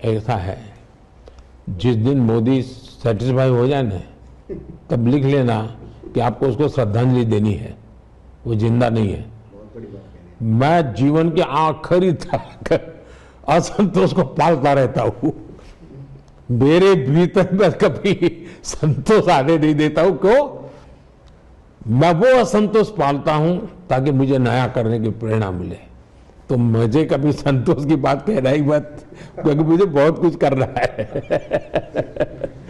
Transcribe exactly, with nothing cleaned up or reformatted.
ऐसा है, जिस दिन मोदी सेटिस्फाई हो जाए ना, तब लिख लेना कि आपको उसको श्रद्धांजलि देनी है, वो जिंदा नहीं है। मैं जीवन के आखिरी तक असंतोष को पालता रहता हूं, मेरे भीतर में कभी संतोष आने नहीं देता हूं। क्यों? मैं वो असंतोष पालता हूं ताकि मुझे नया करने की प्रेरणा मिले। तो मुझे कभी संतोष की बात कहना ही मत, क्योंकि मुझे बहुत कुछ करना है।